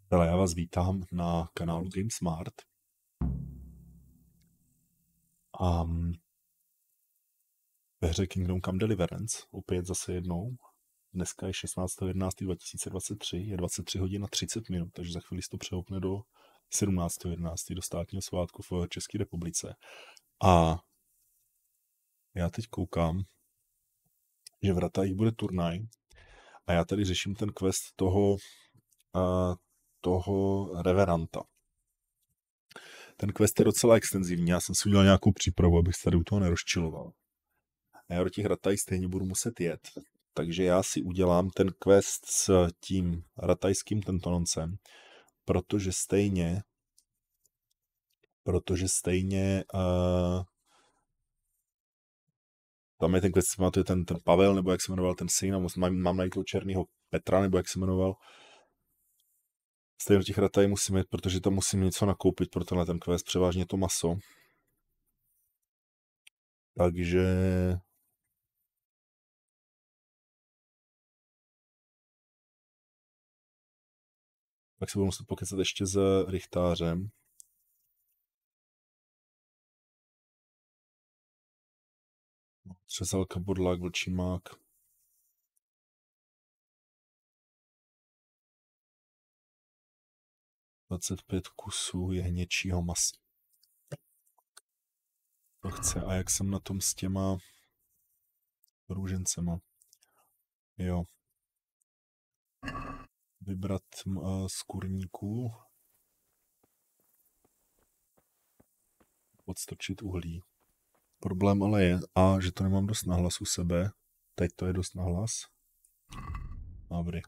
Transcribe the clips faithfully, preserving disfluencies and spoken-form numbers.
Ale já vás vítám na kanálu Game Smart. A ve hře Kingdom Come Deliverance opět zase jednou. Dneska je šestnáctého jedenáctého dva tisíce dvacet tři, je dvacet tři hodin a třicet minut, takže za chvíli se to přehoupne do sedmnáctého jedenáctého do státního svátku v České republice. A já teď koukám, že v Ratajích bude turnaj a já tady řeším ten quest toho, a, toho reveranta. Ten quest je docela extenzivní, já jsem si udělal nějakou přípravu, abych se tady u toho nerozčiloval. A já do těch Rataj stejně budu muset jet. Takže já si udělám ten quest s tím ratajským tentononcem, protože stejně protože stejně uh, tam je ten quest, to je ten, ten Pavel, nebo jak se jmenoval ten syn, a mám, mám najít toho černýho Petra, nebo jak se jmenoval. Stejně do těch Rataj musím jít, protože tam musím něco nakoupit pro tenhle ten quest, převážně to maso. Takže tak se budu muset pokecat ještě s rychtářem. Třezalka, bodlák, vlčí mák. dvacet pět kusů jehněčího masa. To chce. A jak jsem na tom s těma růžencema? Jo. Vybrat uh, z kurníků. Odstrčit uhlí. Problém ale je, a že to nemám dost nahlas u sebe. Teď to je dost nahlas. Dobrý.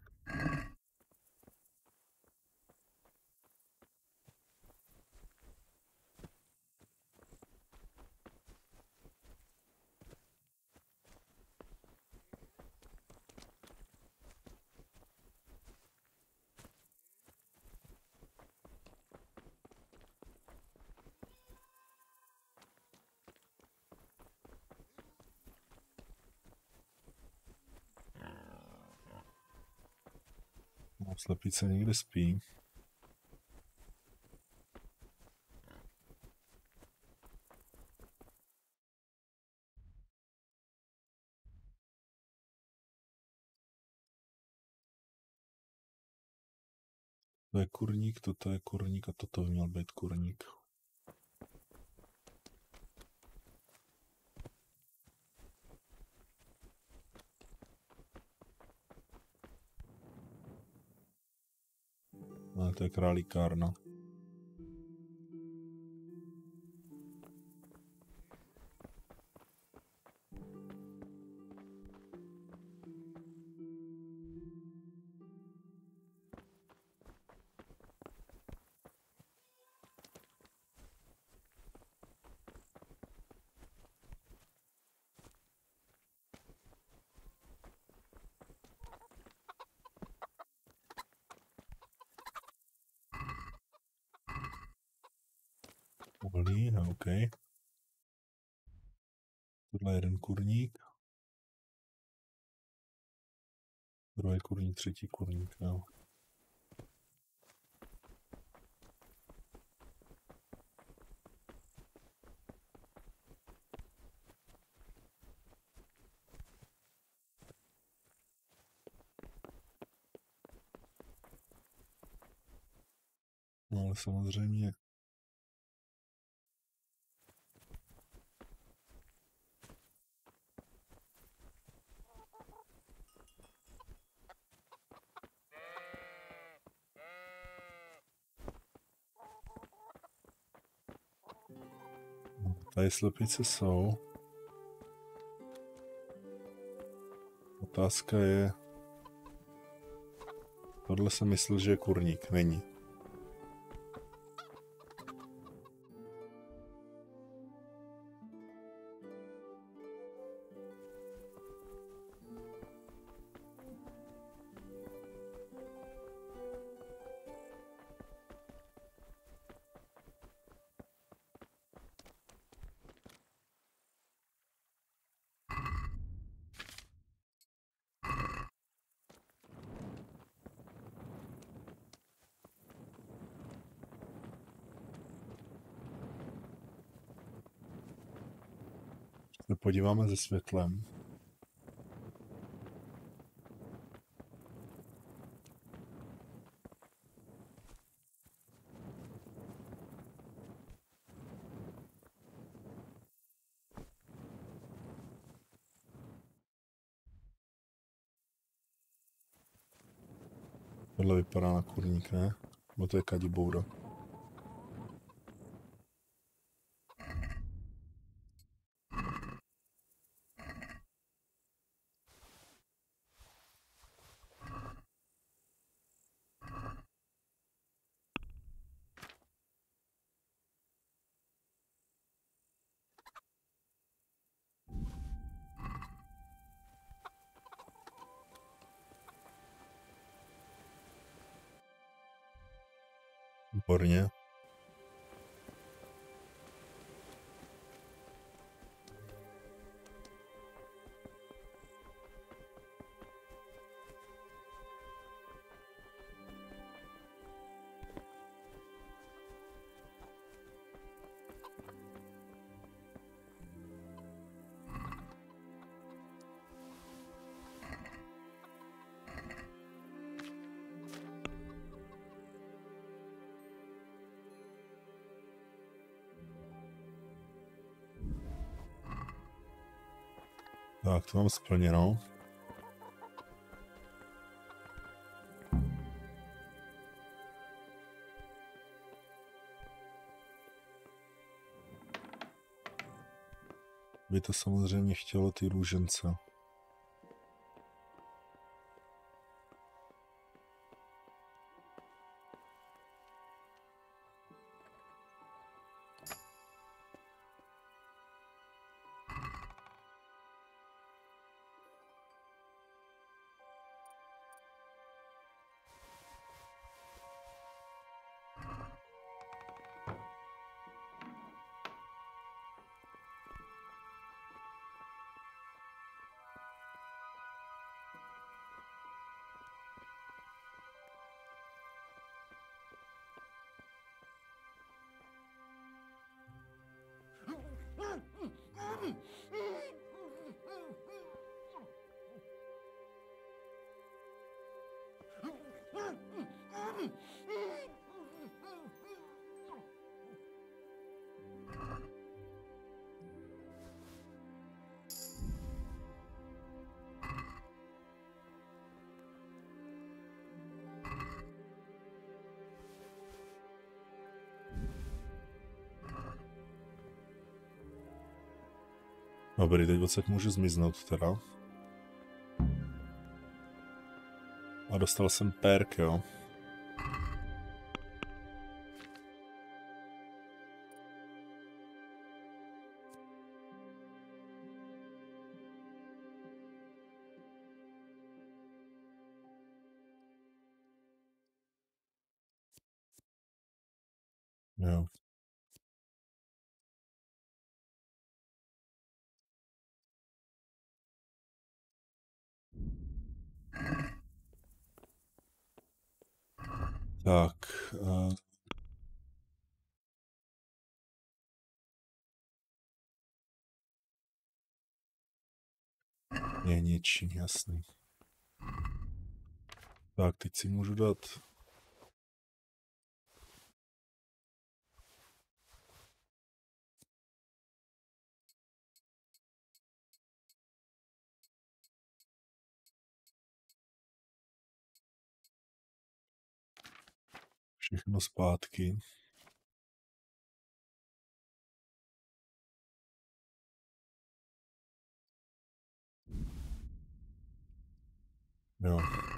No, slepice někde spí. To je kurník, toto je kurník a toto by měl být kurník. No, to je králíkárna. Uhlí, no, OK. Tohle je jeden kurník. Druhý kurník, třetí kurník, no. No ale samozřejmě tady slepice jsou. Otázka je, tohle jsem myslel, že je kurník, není. se podíváme se světlem. Tohle vypadá na kurník, ne? Bo to je kadiboura. Výborně. Tak, to mám splněno. By to samozřejmě chtělo ty růžence. Dobrý, teď odsaď můžu zmiznout teda. A dostal jsem perk, jo. Jo. Tak. Uh... Je něčím, jasný. Tak, teď si můžu dát... Všechno zpátky. Jo.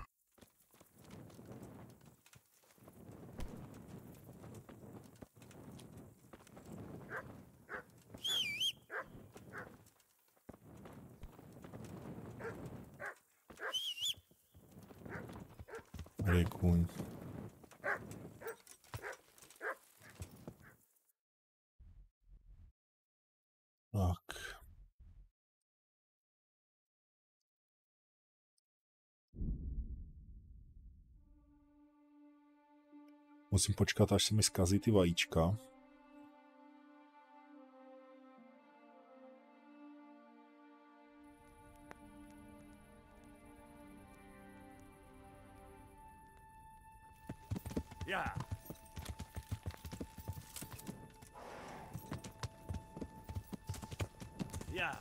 Tady kůň. Tak. Musím počkat, až se mi zkazí ty vajíčka. Já. Já.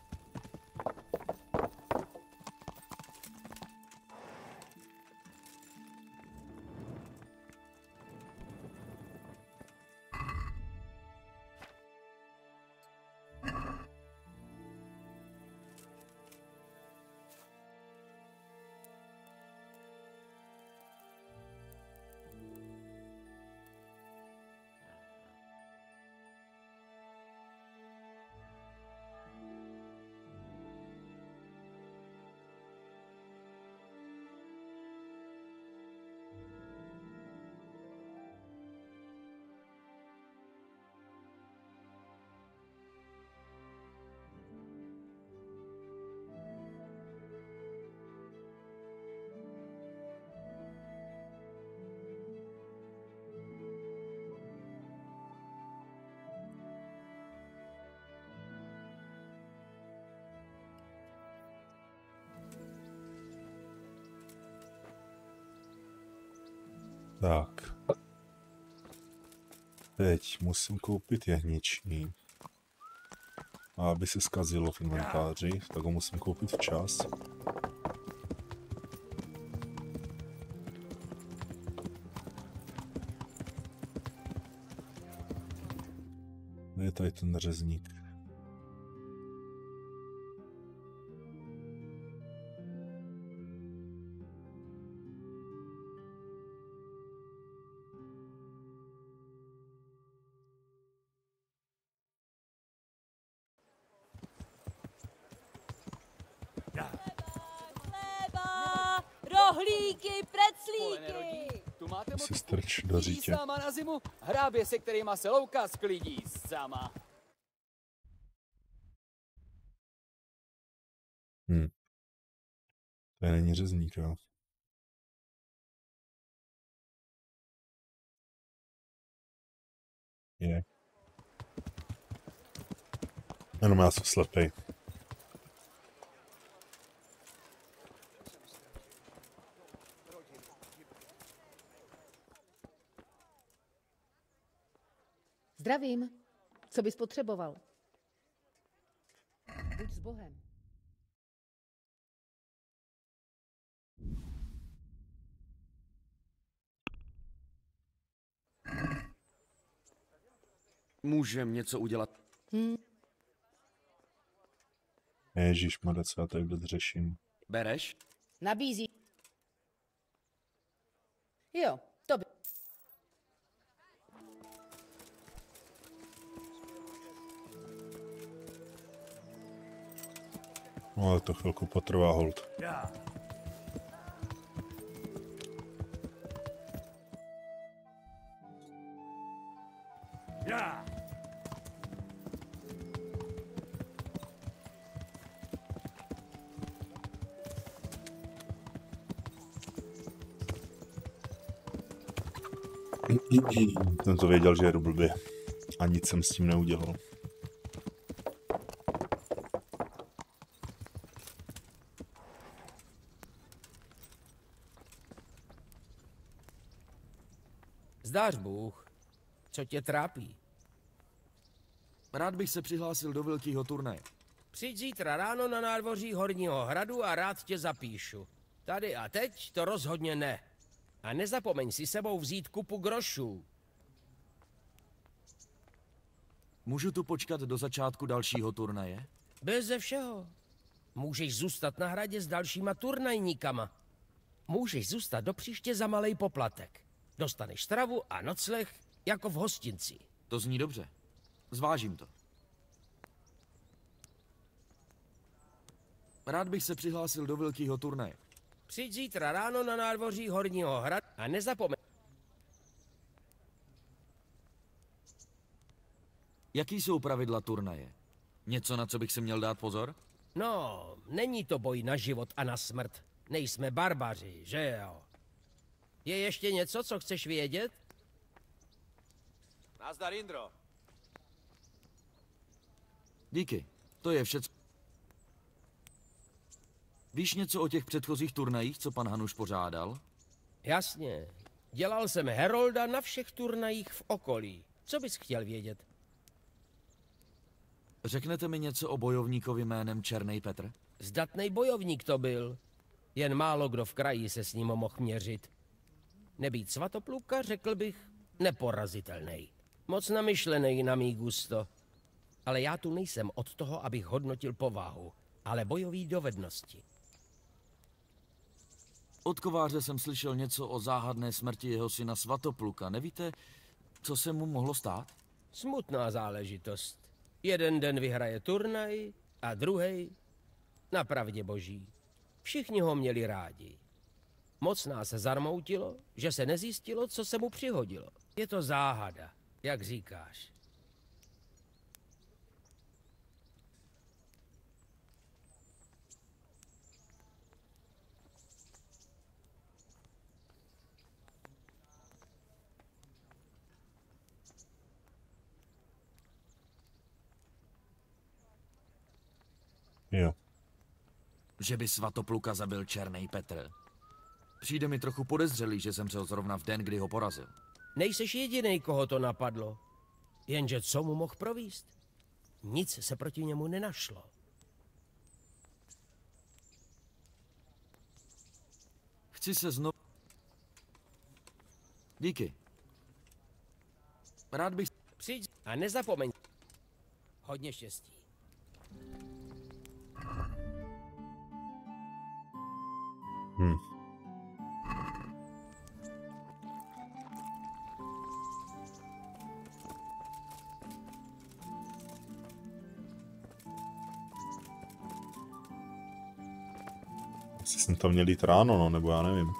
Tak. Teď musím koupit jehničí. A aby se zkazilo v inventáři, tak ho musím koupit včas. Kde je tady ten řezník? Rohlíky, preclíky! Tu máte Si strč do řítě. Sama na zimu, hrábě, se kterýma se louka sklidí sama. Hm. To není řezník, jo. Je. Jenom já jsem slepej. Zdravím. Co bys potřeboval? Buď s Bohem. Můžem něco udělat? Hm. Ježišmarja, co já tady vůbec řeším. Bereš? Nabízí. Jo, to by... No ale to chvilku potrvá hold. Já. Já. Ten to věděl, že jedu blbě. A nic jsem s tím neudělal. Zdář Bůh, co tě trápí? Rád bych se přihlásil do velkého turnaje. Přijď zítra ráno na nádvoří Horního hradu a rád tě zapíšu. Tady a teď to rozhodně ne. A nezapomeň si sebou vzít kupu grošů. Můžu tu počkat do začátku dalšího turnaje? Beze všeho. Můžeš zůstat na hradě s dalšíma turnajníkama. Můžeš zůstat do příště za malej poplatek. Dostaneš stravu a nocleh jako v hostinci. To zní dobře. Zvážím to. Rád bych se přihlásil do velkého turnaje. Přijď zítra ráno na nádvoří Horního hradu a nezapomeň. Jaký jsou pravidla turnaje? Něco, na co bych si měl dát pozor? No, není to boj na život a na smrt. Nejsme barbaři, že jo? Je ještě něco, co chceš vědět? Nazdar, Indro. Díky. To je všecko. Víš něco o těch předchozích turnajích, co pan Hanuš pořádal? Jasně. Dělal jsem herolda na všech turnajích v okolí. Co bys chtěl vědět? Řeknete mi něco o bojovníkovi jménem Černý Petr? Zdatný bojovník to byl. Jen málo kdo v kraji se s ním mohl měřit. Nebýt Svatopluka, řekl bych, neporazitelný. Moc namyšlený na mý gusto. Ale já tu nejsem od toho, abych hodnotil povahu, ale bojové dovednosti. Od kováře jsem slyšel něco o záhadné smrti jeho syna Svatopluka. Nevíte, co se mu mohlo stát? Smutná záležitost. Jeden den vyhraje turnaj a druhý na pravdě boží. Všichni ho měli rádi. Moc nás zarmoutilo, že se nezjistilo, co se mu přihodilo. Je to záhada, jak říkáš. Jo. Že by Svatopluka zabil Černý Petr. Přijde mi trochu podezřelý, že zemřel zrovna v den, kdy ho porazil. Nejseš jedinej, koho to napadlo. Jenže co mu mohl províst? Nic se proti němu nenašlo. Chci se znovu... Díky. Rád bych... Přijď a nezapomeň. Hodně štěstí. Hm. Asi jsem tam měl jít ráno, no, nebo já nevím.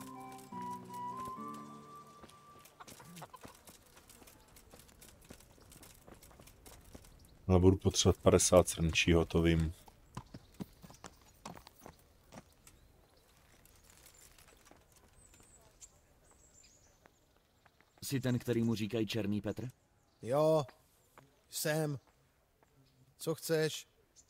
Ale budu potřebovat padesát srnčího, to vím. Jsi ten, který mu říkají Černý Petr? Jo, jsem. Co chceš?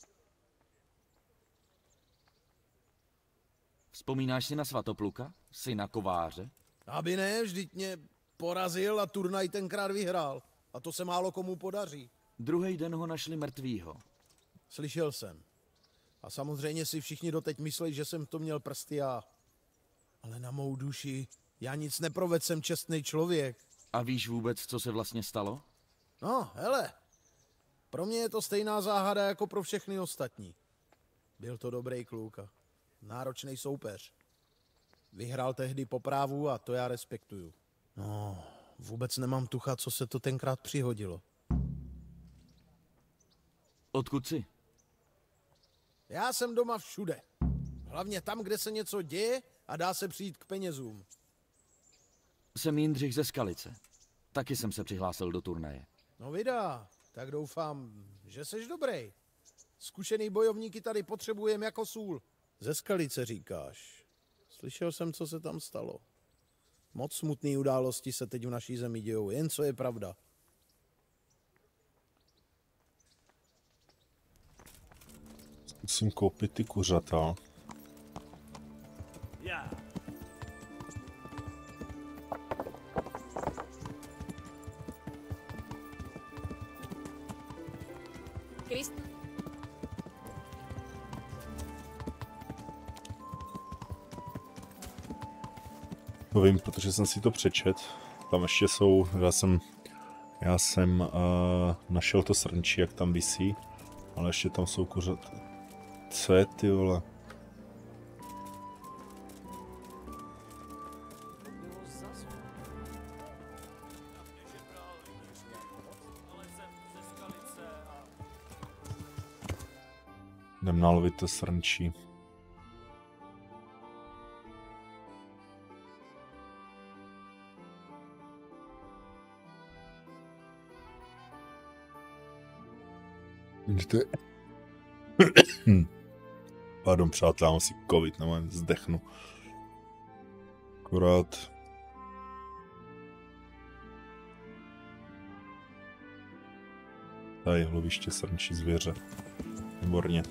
Vzpomínáš si na Svatopluka? Syna kováře? Aby ne, vždyť mě porazil a turnaj tenkrát vyhrál. A to se málo komu podaří. Druhý den ho našli mrtvýho. Slyšel jsem. A samozřejmě si všichni doteď myslí, že jsem to měl prsty já. Ale na mou duši, já nic neprovedl, jsem čestný člověk. A víš vůbec, co se vlastně stalo? No, hele. Pro mě je to stejná záhada jako pro všechny ostatní. Byl to dobrý kluk a náročný soupeř. Vyhrál tehdy po právu a to já respektuju. No, vůbec nemám tucha, co se to tenkrát přihodilo. Odkud jsi? Já jsem doma všude. Hlavně tam, kde se něco děje a dá se přijít k penězům. Jsem Jindřich ze Skalice. Taky jsem se přihlásil do turnaje. No vydá, tak doufám, že seš dobrý. Zkušený bojovníky tady potřebujeme jako sůl. Ze Skalice říkáš. Slyšel jsem, co se tam stalo. Moc smutné události se teď v naší zemi dějou, jen co je pravda. Musím koupit ty kuřata. Krist... To vím, protože jsem si to přečet. Tam ještě jsou, já jsem, já jsem uh, našel to srnčí, jak tam visí, ale ještě tam jsou kuřata. Co je, ty vole? Jdem nalovit to srnčí. Vidíte? Pardon, přátelé, mám si covid, no, zdechnu. Akorát... Tady loviště srnčí zvěře. Výborně.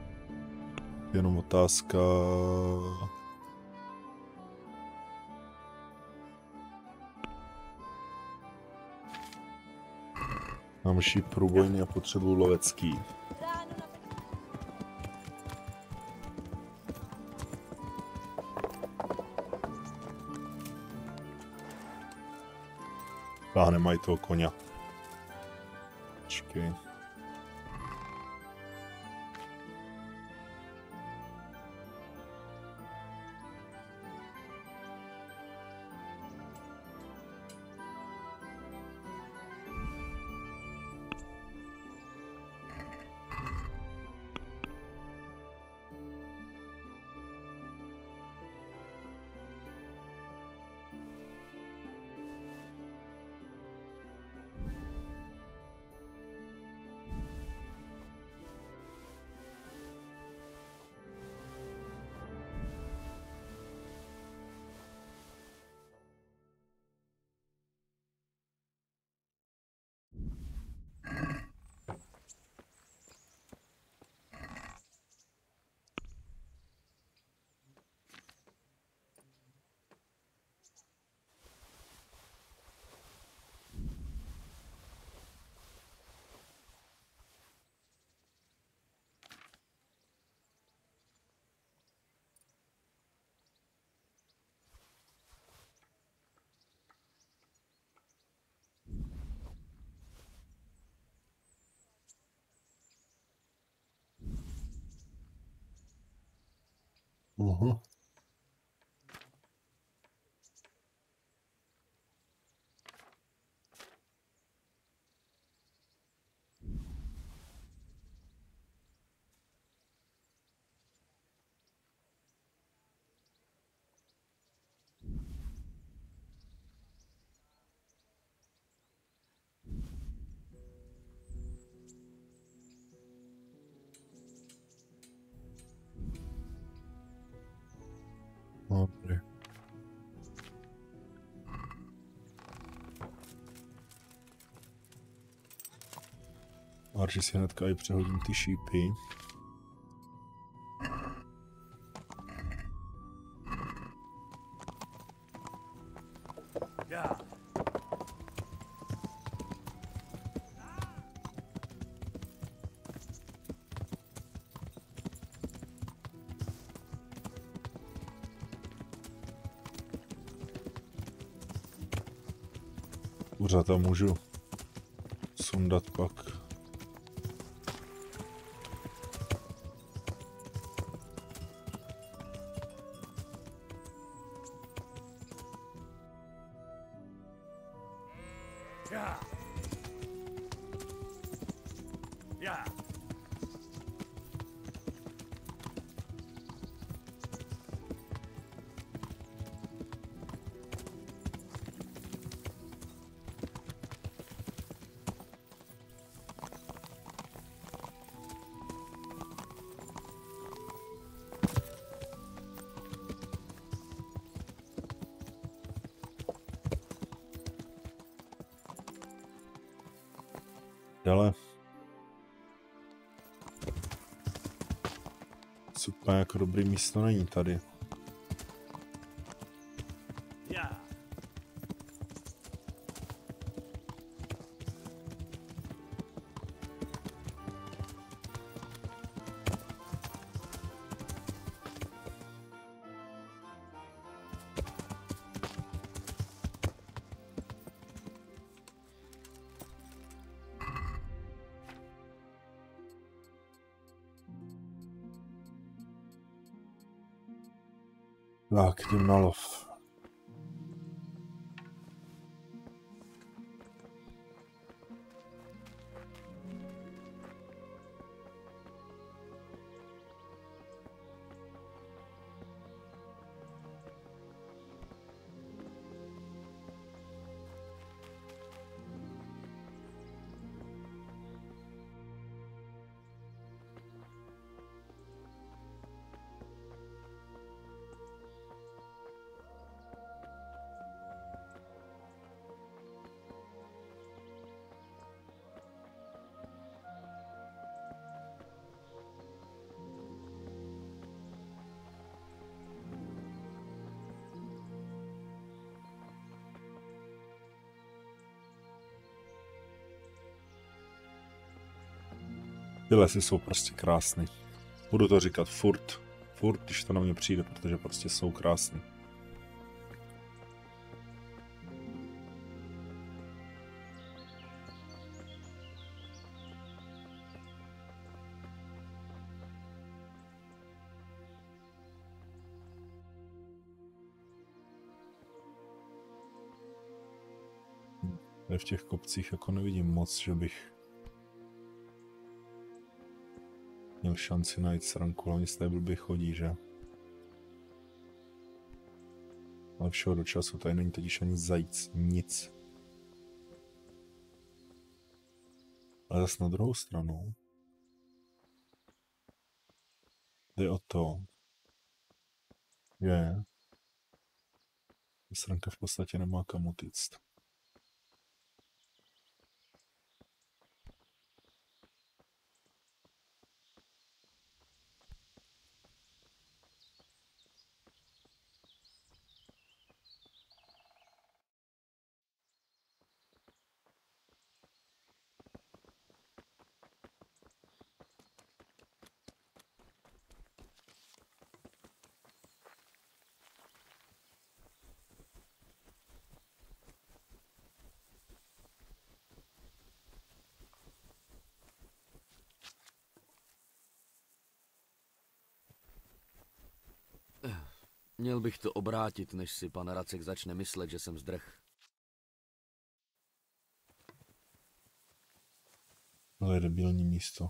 Jenom otázka... Mám šíp průbojný a potřebuju lovecký. A nemají toho koně. Počkej. Uhum. Dobrý. A že si hnedka i přehodím ty šípy. Kuřata můžu sundat pak. Ale super, jako dobrý místo není tady. Tak, jdem na lov. Ty lesy jsou prostě krásný. Budu to říkat furt, furt, když to na mě přijde, protože prostě jsou krásný. V těch kopcích jako nevidím moc, že bych měl šanci najít sranku, ale nic blbě chodí, že? Ale všeho do času tady není totiž ani zajíc, nic. Ale zase na druhou stranu jde o to, že sranka v podstatě nemá kam utíct. Měl bych to obrátit, než si pan Racek začne myslet, že jsem zdrh. To je debilní místo.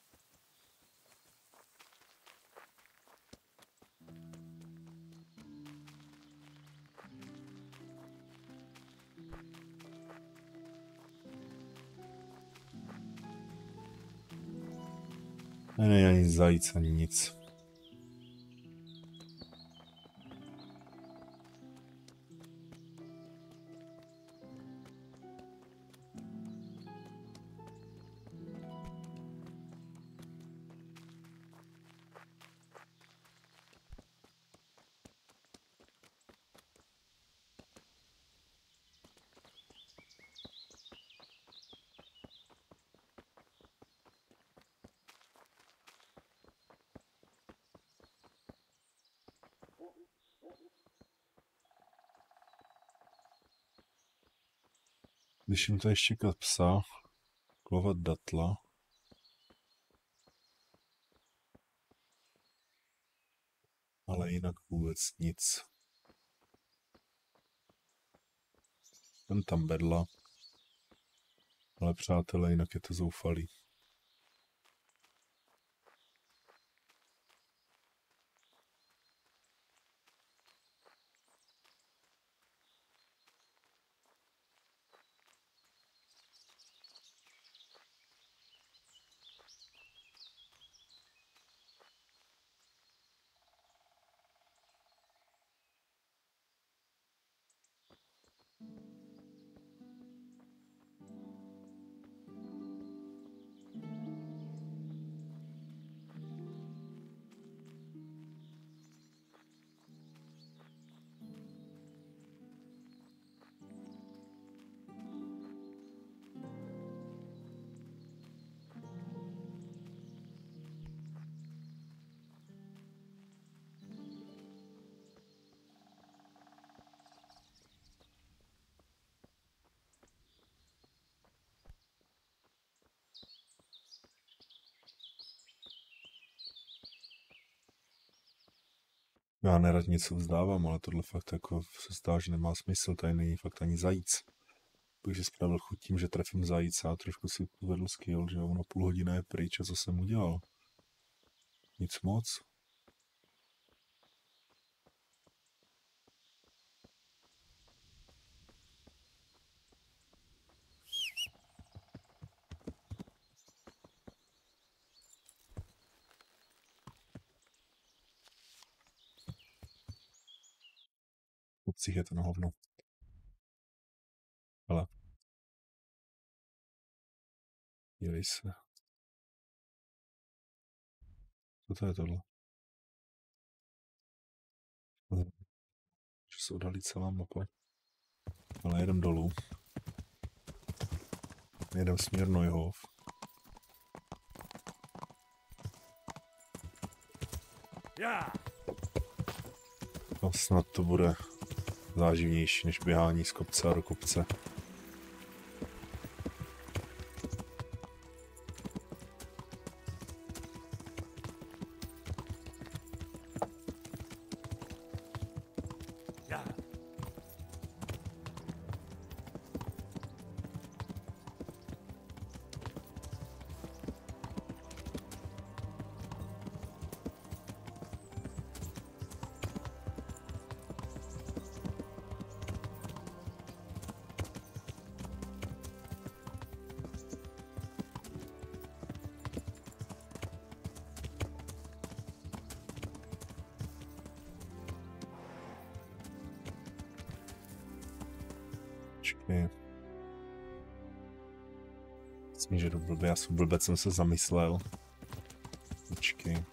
Není ani zajíc, ani nic. Když jim tady štěkat psa, klovat datla. Ale jinak vůbec nic. Ten tam bedla. Ale přátelé, jinak je to zoufalý. Já nerad něco vzdávám, ale tohle fakt jako se zdá, že nemá smysl, tady není fakt ani zajíc. Bych si spravil chuť tím, že trefím zajíce a trošku si povedl skill, že ono půl hodiny je pryč a co jsem udělal. Nic moc. V obcích je to na hovno. Ale. Dívej se. Co to je tohle? Že se odhalí celá mapa. Ale jedem dolů. Jedem směr Neuhof. No, snad to bude záživnější než běhání z kopce a do kopce. Počkej. Myslím, že to blbě, já jsem blbec, jsem se zamyslel. Počkej.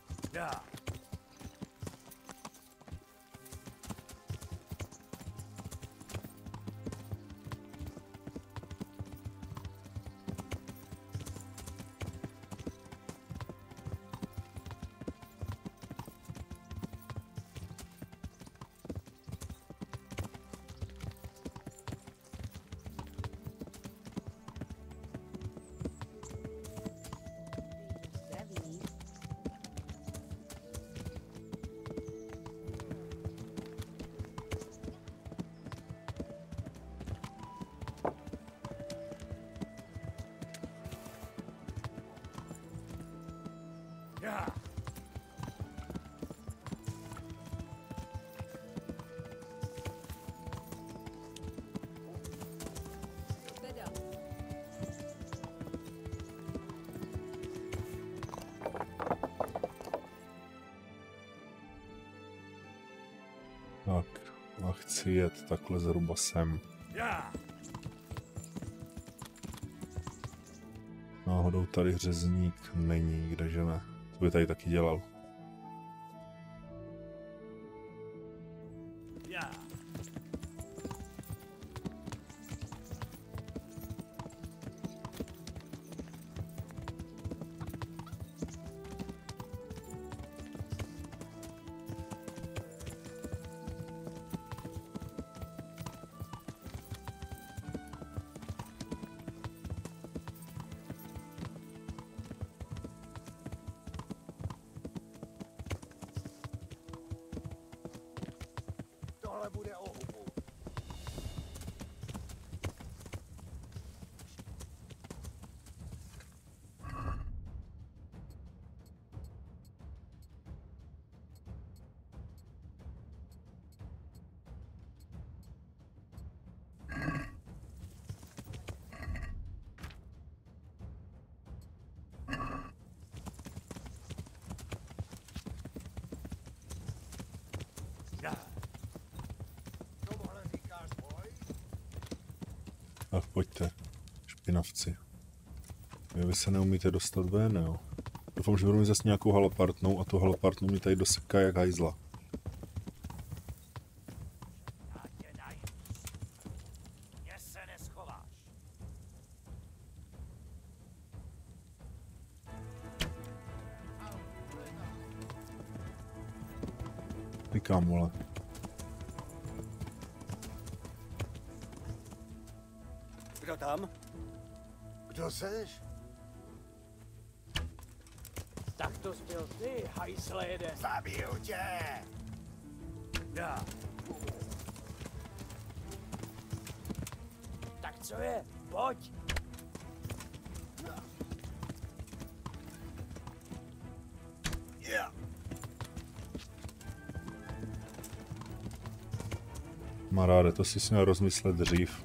Tak, a chci jet takhle zhruba sem. Náhodou tady řezník není, kdeže ne. To by tady taky dělal. Tak pojďte, špinavci. Vy, vy se neumíte dostat ven, jo? Doufám, že budu mít zase nějakou halapartnou a tu halapartnu mi tady doseká jak hajzla. Tykám, vole. Kdo tam? Kdo seš? Tak to jsi byl ty, hajsle jeden. Zabiju tě! Já. Tak co je? Pojď. Yeah. Maráde, to si měl rozmyslet dřív.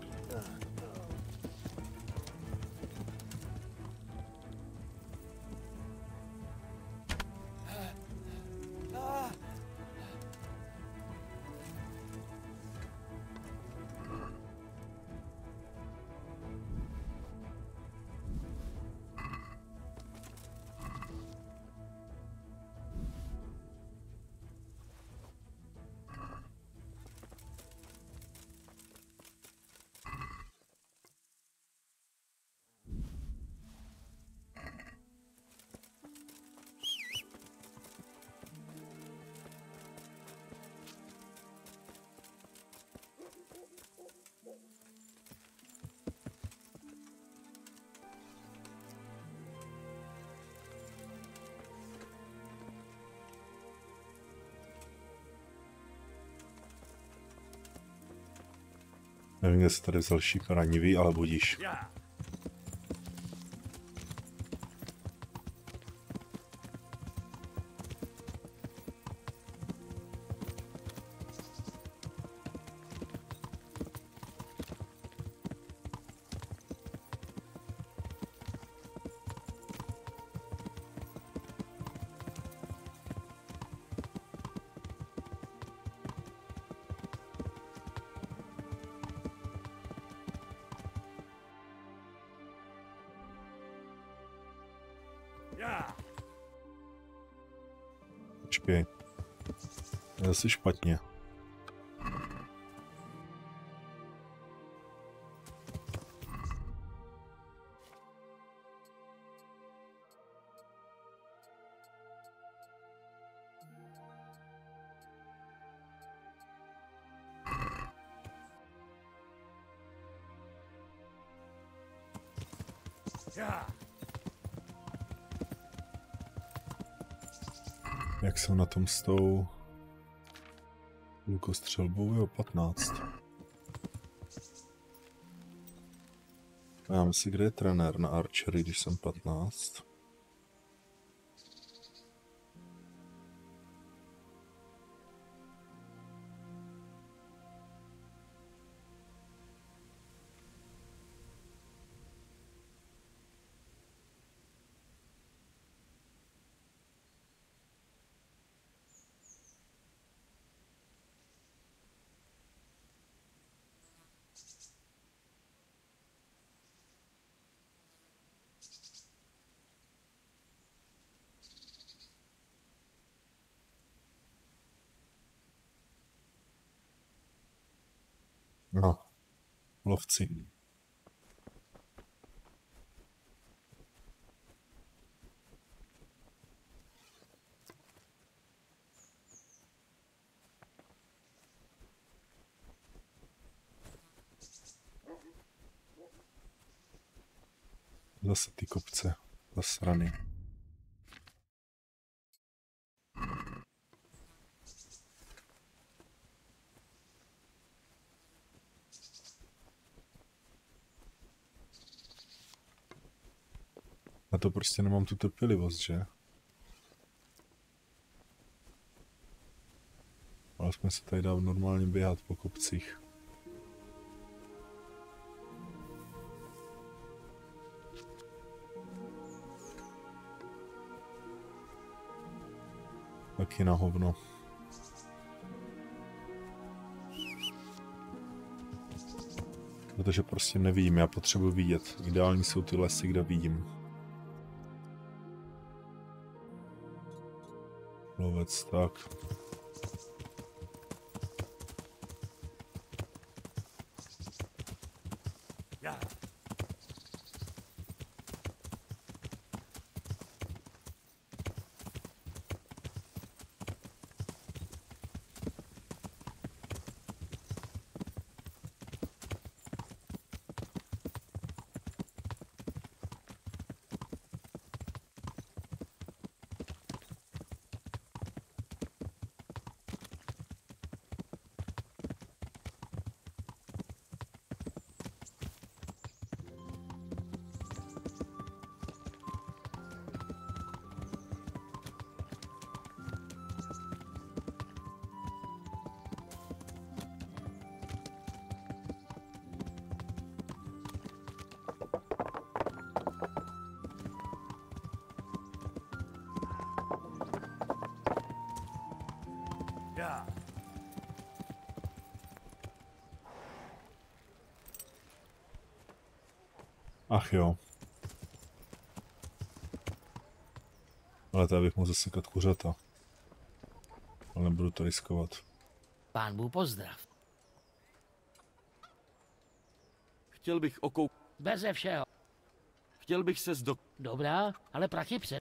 Nevím, kde se tady vzal šíp ranivý, ale budíš. Počkej. Je zase špatně. Jak jsem na tom s tou lukostřelbou? Jo, patnáct. Já myslím, kde je trenér na archery, když jsem patnáct. No, lovci. Zase ty kopce zasrany. A to prostě nemám tu trpělivost, že? Alespoň se tady dá normálně běhat po kopcích. Taky na hovno. Protože prostě nevím, já potřebuji vidět. Ideální jsou ty lesy, kde vidím. Lovec, tak. Ach jo. Ale tady bych mohl zasekat kuřata. Ale nebudu to riskovat. Pán Bůh pozdrav. Chtěl bych okou... Beze všeho. Chtěl bych se zdo... Dobrá, ale prachy před.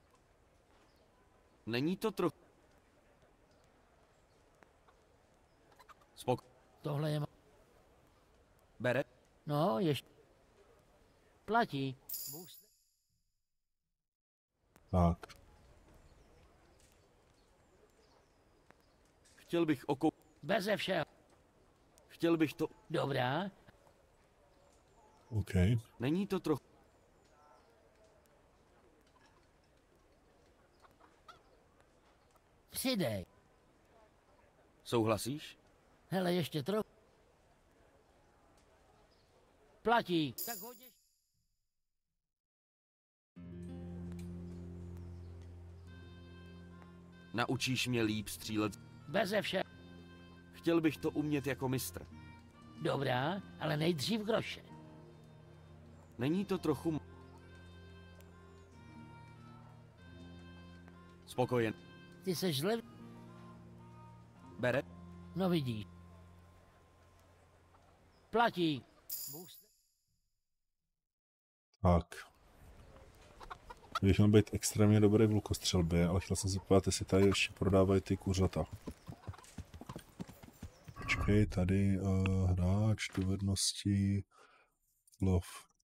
Není to trochu... Spok... Tohle je... Bere? No, ještě. Platí. Tak. Chtěl bych okou... Beze všeho. Chtěl bych to... Dobrá. OK. Není to trochu... Přidej. Souhlasíš? Hele, ještě trochu. Platí. Tak hodně. Naučíš mě líp střílet? Beze vše. Chtěl bych to umět jako mistr. Dobrá, ale nejdřív groše. Není to trochu... Spokojen. Ty seš zle... Bere? No vidíš. Platí. Bůh s- Tak. Bych měl být extrémně dobrý v lukostřelbě, ale chtěl jsem se podívat, jestli tady ještě prodávají ty kuřata. Počkej, tady uh, hráč, dovednosti, lov.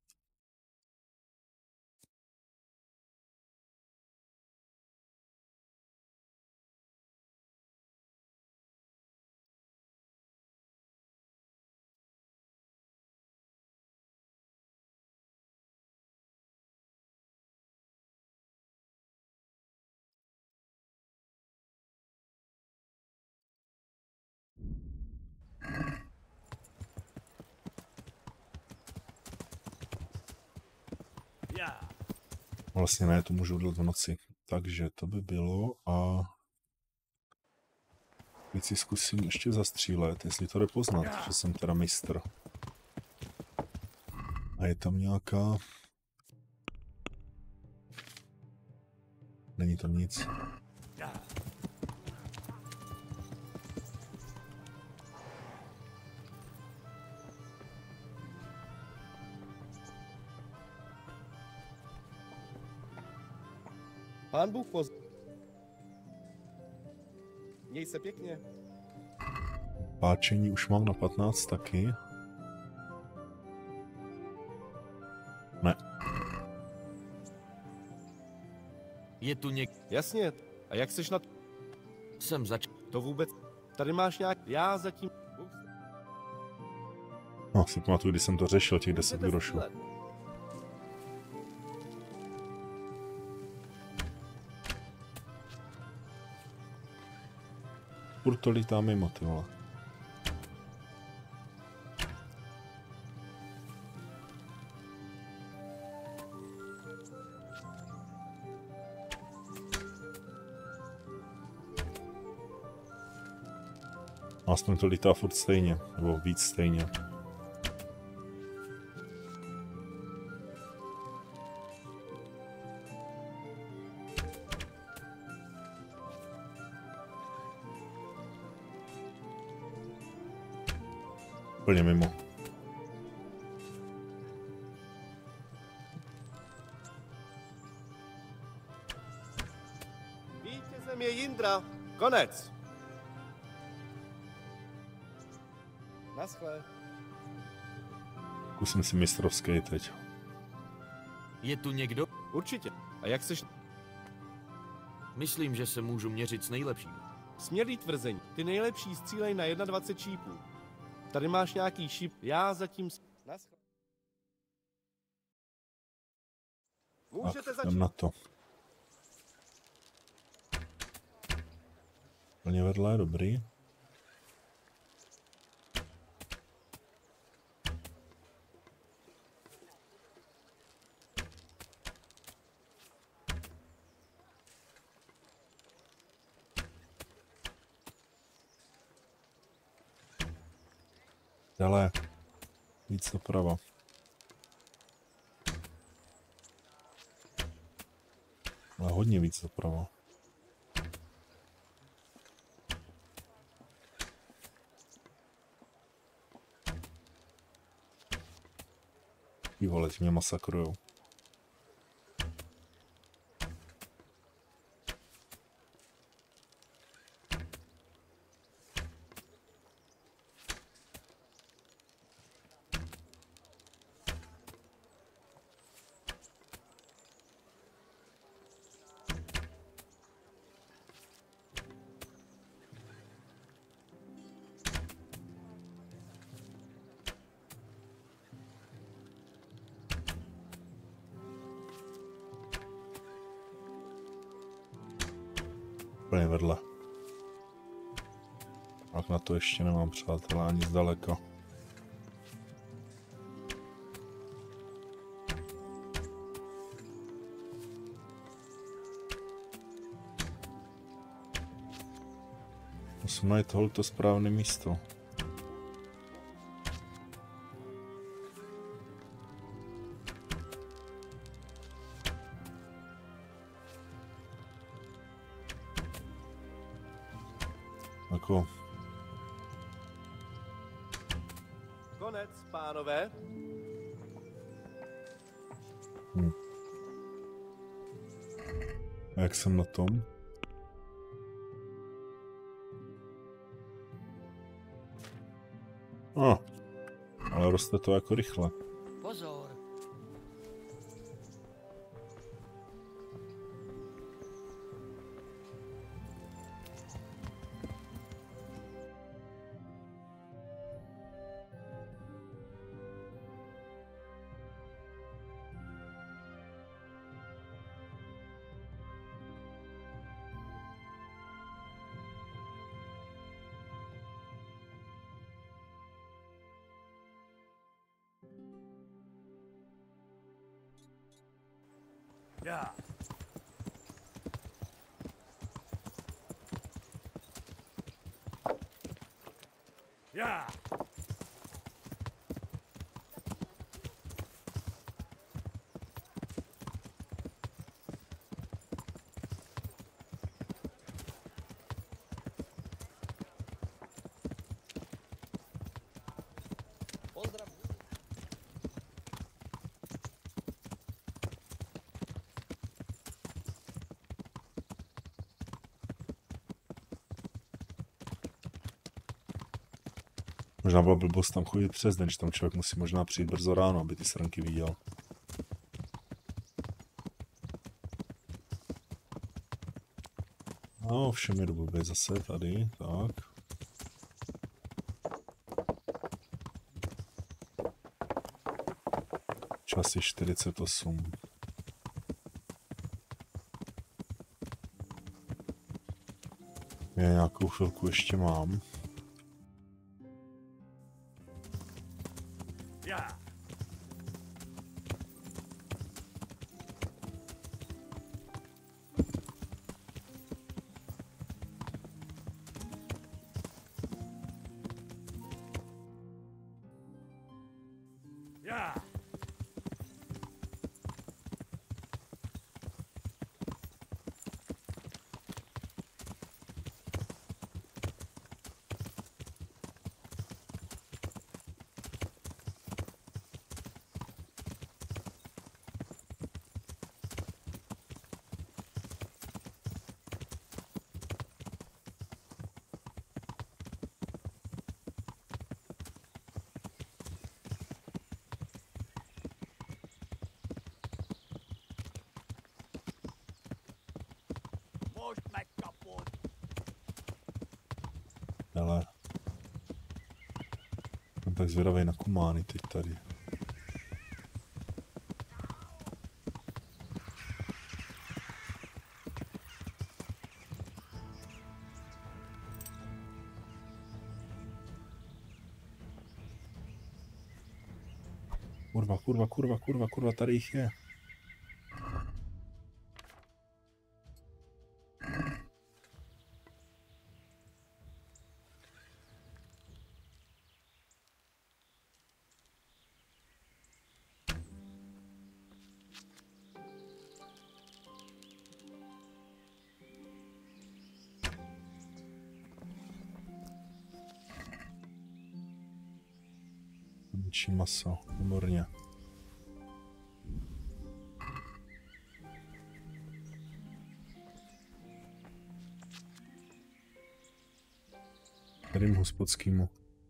Vlastně ne, to můžu udělat v noci. Takže to by bylo a... Teď si zkusím ještě zastřílet, jestli to jde poznat, že jsem teda mistr. A je tam nějaká... Není to nic. Pán Bůh poz... Měj se pěkně. Páčení už mám na patnáct taky. Ne. Je tu něk... Jasně. A jak seš na... Jsem zač... To vůbec... Tady máš nějak... Já zatím... Bůh... No, si pamatuju, když jsem to řešil, těch deset Můžete grošů. střílet. Furt to lítá mimo, ty vole. Aspoň to lítá furt stejně, nebo víc stejně. Úplně mimo. Vítězem je Jindra. Konec. Naschle. Zkusím si mistrovský teď. Je tu někdo? Určitě. A jak seš... Myslím, že se můžu měřit s nejlepším. Smělý tvrzení. Ty nejlepší střílej na dvacet jedna šípů. Tady máš nějaký šíp. Já zatím... s- Naschle. Můžete Tak, začít. jdem na to. Plně vedle, dobrý. Dále. Víc doprava. Ale hodně víc doprava. Ty vole, ti mě masakrujou. úplně vedle. Tak na to ještě nemám, přátelé, ani zdaleka. Musím najít tohleto správné místo. Jako... Konec, pánové. Hm. A jak jsem na tom? Ah, ale roste to jako rychle. Pozor. Já. Já. Možná byla blbost tam chodit přes den, že tam člověk musí možná přijít brzo ráno, aby ty srnky viděl. No, všem je dobře zase tady, tak. Čas je čtyřicet osm. Já nějakou chvilku ještě mám. Já. Já. Pojďme kaput. Ale... Jsem tak zvědavej na kumány teď tady. Kurva, kurva, kurva, kurva, kurva, tady jich je. Větší maso, výborně. Kterým hospodskýmu?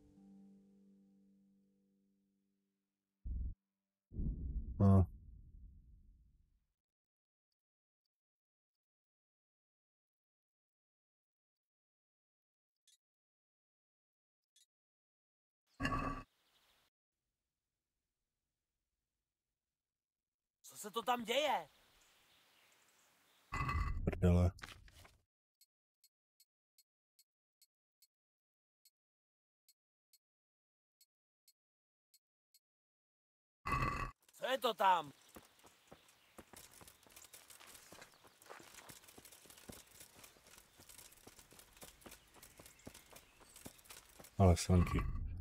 A. Co se to tam děje? Prdele. je to tam. Ale sanky.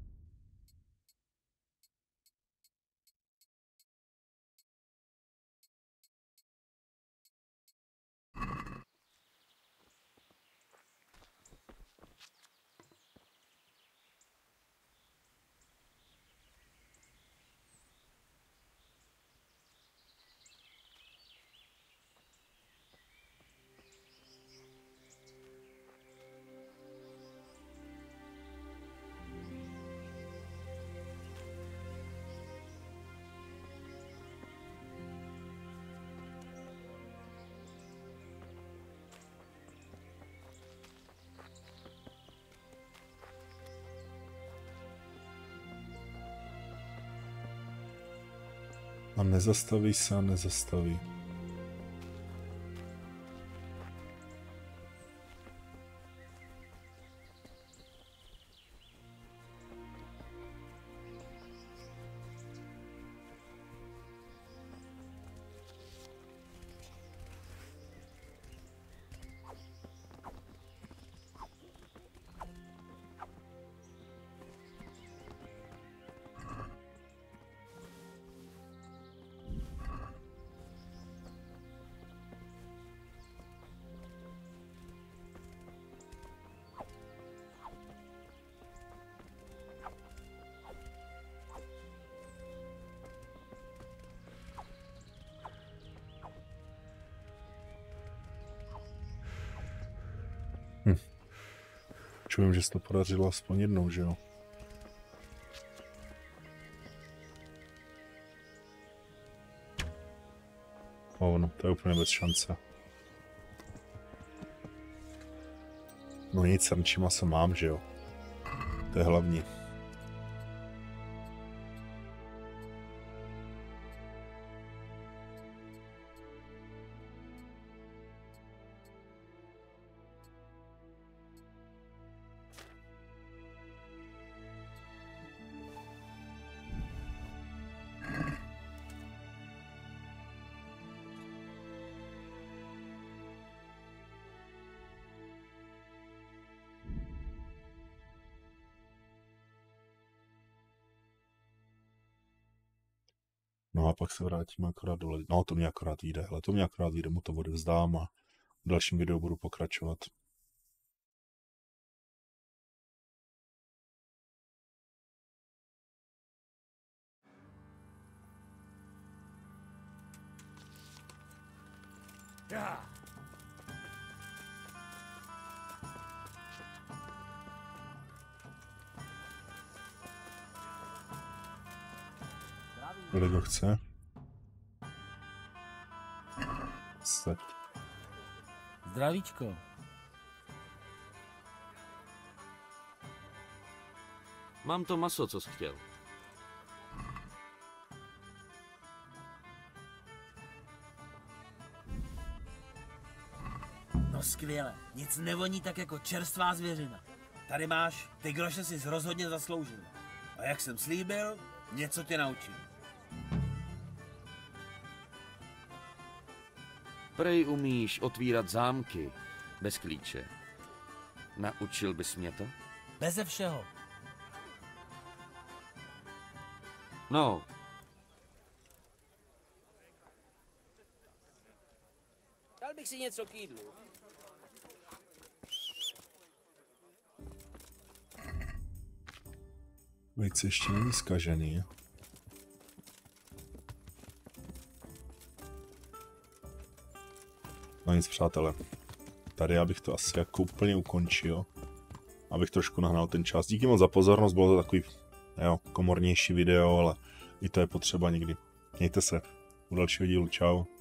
A nezastaví se a nezastaví. Hm. Čujem, že se to podařilo aspoň jednou, že jo? Oh, no, to je úplně bez šance. No nic, srnčí masa mám, že jo? To je hlavní. No a pak se vrátíme akorát dole. No to mě akorát vyjde, ale to mě akorát vyjde, mu to odevzdám a v dalším videu budu pokračovat. Já. Kolik ho chce? Set. Zdravíčko. Mám to maso, co jsi chtěl. No skvěle, nic nevoní tak jako čerstvá zvěřina. Tady máš, ty groše jsi rozhodně zasloužil. A jak jsem slíbil, něco tě naučím. Prej umíš otvírat zámky bez klíče. Naučil bys mě to? Beze všeho. No, Dal bych si něco k jídlu. Vejce ještě není zkažený. No nic, přátelé. Tady já bych to asi jako úplně ukončil. Abych trošku nahnal ten čas. Díky moc za pozornost, bylo to takový jo, komornější video, ale i to je potřeba někdy. Mějte se. U dalšího dílu. Čau.